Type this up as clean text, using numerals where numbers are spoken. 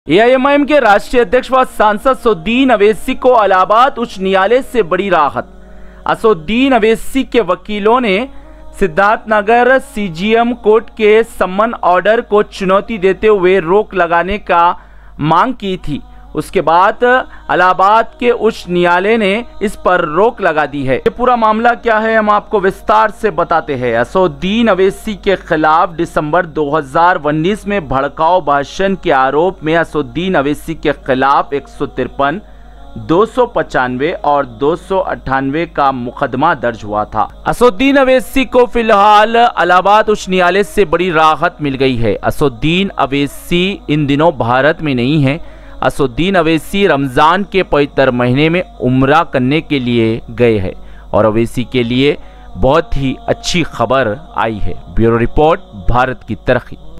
AIMIM के राष्ट्रीय अध्यक्ष व सांसद असदुद्दीन अवैसी को इलाहाबाद उच्च न्यायालय से बड़ी राहत। असदुद्दीन अवैसी के वकीलों ने सिद्धार्थनगर सीजीएम कोर्ट के समन ऑर्डर को चुनौती देते हुए रोक लगाने का मांग की थी। उसके बाद इलाहाबाद के उच्च न्यायालय ने इस पर रोक लगा दी है। ये पूरा मामला क्या है हम आपको विस्तार से बताते हैं। असदुद्दीन अवैसी के खिलाफ दिसंबर 2019 में भड़काऊ भाषण के आरोप में असदुद्दीन अवैसी के खिलाफ 153, 295 और 298 का मुकदमा दर्ज हुआ था। असदुद्दीन अवैसी को फिलहाल इलाहाबाद उच्च न्यायालय से बड़ी राहत मिल गई है। असदुद्दीन अवैसी इन दिनों भारत में नहीं है। असदुद्दीन अवैसी रमजान के पवित्र महीने में उम्रा करने के लिए गए हैं और अवैसी के लिए बहुत ही अच्छी खबर आई है। ब्यूरो रिपोर्ट, भारत की तरक्की।